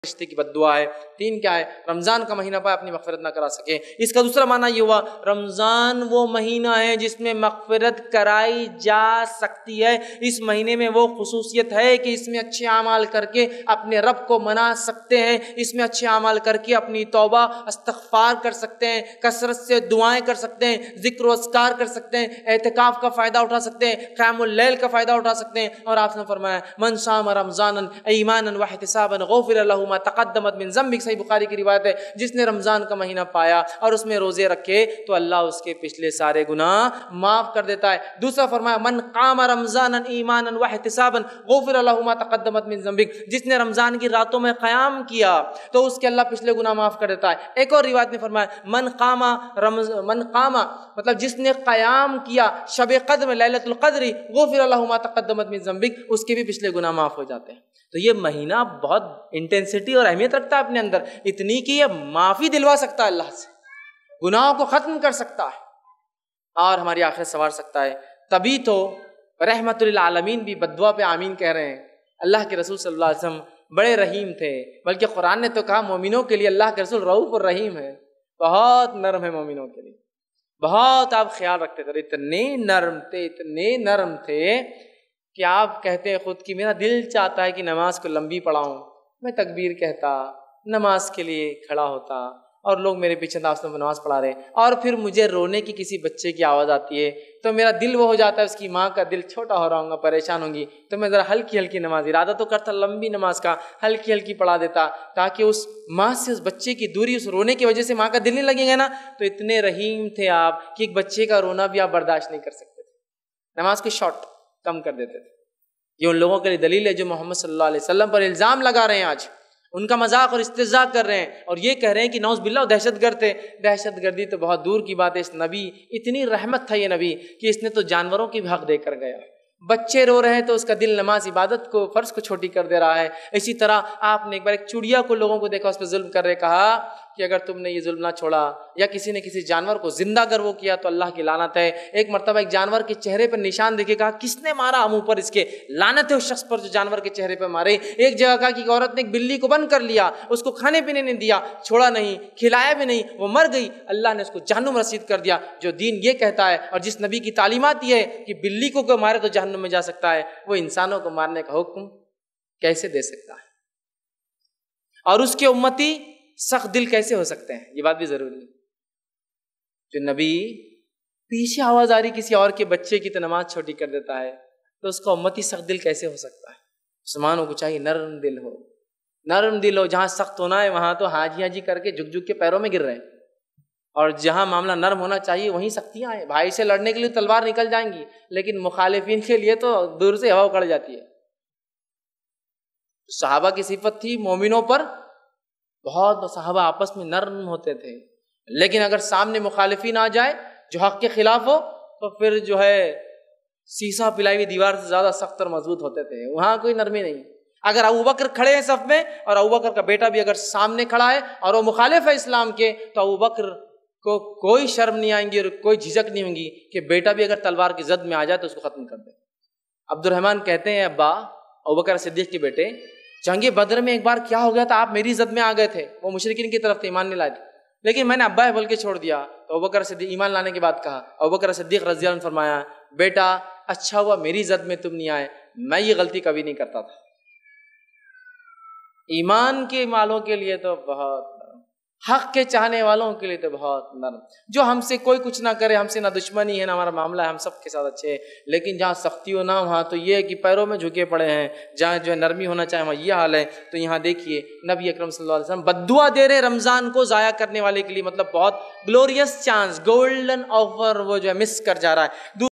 رشتے کی بد دعا ہے۔ تین کیا ہے؟ رمضان کا مہینہ پائے اپنی مغفرت نہ کرا سکے۔ اس کا دوسرا معنی یہ ہوا رمضان وہ مہینہ ہے جس میں مغفرت کرائی جا سکتی ہے۔ اس مہینے میں وہ خصوصیت ہے کہ اس میں اچھے اعمال کر کے اپنے رب کو منا سکتے ہیں، اس میں اچھے اعمال کر کے اپنی توبہ استغفار کر سکتے ہیں، کثرت سے دعائیں کر سکتے ہیں، ذکر و اذکار کر سکتے ہیں، اعتکاف کا فائدہ اٹھا سکتے ہیں، قیام اللیل کا فائدہ اٹھا سکتے ہیں۔ اور آپ نے فرمایا من صام رمضانا ایمانا واحتسابا غفر له ما تقدم من ذنبه، صحیح بخاری کی روایت ہے، جس نے رمضان کا مہینہ پایا اور اس میں روزے رکھے تو اللہ اس کے پچھلے سارے گناہ معاف کر دیتا ہے۔ دوسرا فرمایا من قام رمضانا ایمانا واحتسابا غفر له ما تقدم من ذنبه، جس نے رمضان کی راتوں میں قیام کیا تو اس کے اللہ پچھلے گناہ معاف کر دیتا ہے۔ ایک اور روایت میں فرمایا من قام مطلب جس نے قیام کیا شب قدر میں لیلۃ القدر غفر له ما تقدم من ذنبه، اس کے بھی پچھلے گناہ معاف ہو جاتے ہیں۔ تو یہ مہینہ بہت انٹینسٹی اور اہمیت رکھتا ہے اپنے اندر، اتنی کہ یہ معافی دلوا سکتا ہے اللہ سے، گناہوں کو ختم کر سکتا ہے اور ہماری آخرت سنوار سکتا ہے۔ تبھی تو رحمت للعالمین بھی بد دعا پہ آمین کہہ رہے ہیں۔ اللہ کے رسول صلی اللہ علیہ وسلم بڑے رحیم تھے، بلکہ قرآن نے تو کہا مومنوں کے لیے اللہ کے رسول رؤوف الرحیم ہے، بہت نرم ہے مومنوں کے لیے، بہت آپ خیال رکھتے تھے، اتنے نرم تھے کہ آپ کہتے ہیں خود کی میرا دل چاہتا ہے کہ نماز کو لمبی پڑھاؤں، میں تکبیر کہتا، نماز کے لیے کھڑا ہوتا اور لوگ میرے پیچھے داستوں میں نماز پڑھا رہے ہیں، اور پھر مجھے رونے کی کسی بچے کی آواز آتی ہے تو میرا دل وہ ہو جاتا ہے، اس کی ماں کا دل چھوٹا ہو رہا ہوں گا، پریشان ہوں گی، تو میں ذرا ہلکی نماز، ارادہ تو کرتا لمبی نماز کا، ہلکی پڑھا دیتا تاکہ اس ماں سے اس بچے کی دوری، اس رونے کی وجہ سے ماں کا دل نہیں لگے گا نا۔ تو اتنے رحیم تھے آپ کہ ایک بچے کا رونا بھی آپ برداشت نہیں کر سکتے تھے، نماز کو شارٹ کم کر دیتے تھے۔ یہ ان لوگوں کے لیے دلیل ہے جو محمد صلی اللہ علیہ وسلم پر الزام لگا رہے ہیں، آج ان کا مذاق اور استہزاء کر رہے ہیں اور یہ کہہ رہے ہیں کہ نعوذ باللہ دہشت گرد تھے۔ دہشت گردی تو بہت دور کی بات ہے، اس نبی اتنی رحمت تھا یہ نبی کہ اس نے تو جانوروں کی بھی حق دے کر گیا۔ بچے رو رہے ہیں تو اس کا دل نماز عبادت کو فرض کو چھوٹی کر دے رہا ہے۔ اسی طرح آپ نے ایک بار ایک چڑیا کو لوگوں کو دیکھا اس پہ ظلم کر رہے، کہا کہ اگر تم نے یہ ظلم نہ چھوڑا یا کسی نے کسی جانور کو زندہ اگر وہ کیا تو اللہ کی لعنت ہے۔ ایک مرتبہ ایک جانور کے چہرے پر نشان دیکھے، کہا کس نے مارا منہ پر اس کے، لعنت ہے اس شخص پر جو جانور کے چہرے پر مارے۔ ایک جگہ کہا کہ ایک عورت نے ایک بلی کو بند کر لیا، اس کو کھانے پینے نہیں دیا، چھوڑا نہیں، کھلایا بھی نہیں، وہ مر گئی، اللہ نے اس کو جہنم رسید کر دیا۔ جو دین یہ کہتا ہے اور جس نبی کی تعلیمات یہ ہے کہ بلی کو کوئی مارے تو جہنم میں جا سکتا ہے، وہ انسانوں کو مارنے کا حکم کیسے دے سکتا ہے؟ اور اس کے امتی سخت دل کیسے ہو سکتے ہیں؟ یہ بات بھی ضروری ہے۔ جو نبی پیچھے آواز آ رہی کسی اور کے بچے کی تو نماز چھوٹی کر دیتا ہے، تو اس کا امتی سخت دل کیسے ہو سکتا ہے؟ مسلمانوں کو چاہیے نرم دل ہو، نرم دل ہو۔ جہاں سخت ہونا ہے وہاں تو حاجی کر کے جھک کے پیروں میں گر رہے ہیں، اور جہاں معاملہ نرم ہونا چاہیے وہیں سختیاں ہیں۔ بھائی سے لڑنے کے لیے تلوار نکل جائیں گی، لیکن مخالفین کے لیے تو دور سے ہوا اکڑ جاتی ہے۔ صحابہ کی صفت تھی مومنوں پر بہت، صحابہ آپس میں نرم ہوتے تھے، لیکن اگر سامنے مخالفین آ جائے جو حق کے خلاف ہو تو پھر جو ہے سیسا پلائی ہوئی دیوار سے زیادہ سخت اور مضبوط ہوتے تھے، وہاں کوئی نرمی نہیں۔ اگر ابوبکر کھڑے ہیں صف میں اور ابوبکر کا بیٹا بھی اگر سامنے کھڑا ہے اور وہ مخالف ہے اسلام کے، تو ابوبکر کو کوئی شرم نہیں آئیں گی اور کوئی جھجک نہیں ہوں گی کہ بیٹا بھی اگر تلوار کی زد میں آ جائے تو اس کو ختم کر دے۔ عبد الرحمن کہتے ہیں ابا ابوبکر صدیق کے بیٹے، جنگ بدر میں ایک بار کیا ہو گیا تھا، آپ میری زد میں آ گئے تھے، وہ مشرکین کی طرف تھے، ایمان نہیں لائے تھے، لیکن میں نے ابا ہے بول کے چھوڑ دیا۔ تو ابوبکر صدیق ایمان لانے کے بعد کہا، ابوبکر صدیق رضی اللہ عنہ نے فرمایا بیٹا اچھا ہوا میری زد میں تم نہیں آئے، میں یہ غلطی کبھی نہیں کرتا تھا۔ ایمان کے والوں کے لیے تو بہت نرم، حق کے چاہنے والوں کے لیے تو بہت نرم، جو ہم سے کوئی کچھ نہ کرے، ہم سے نہ دشمنی ہے نہ ہمارا معاملہ ہے، ہم سب کے ساتھ اچھے ہیں، لیکن جہاں سختی ہو نہ وہاں تو یہ ہے کہ پیروں میں جھکے پڑے ہیں، جہاں جو ہے نرمی ہونا چاہے وہاں یہ حال ہے۔ تو یہاں دیکھیے نبی اکرم صلی اللہ علیہ وسلم بد دعا دے رہے رمضان کو ضائع کرنے والے کے لیے، مطلب بہت گلوریس چانس، گولڈن آفر وہ جو ہے مس کر جا رہا ہے۔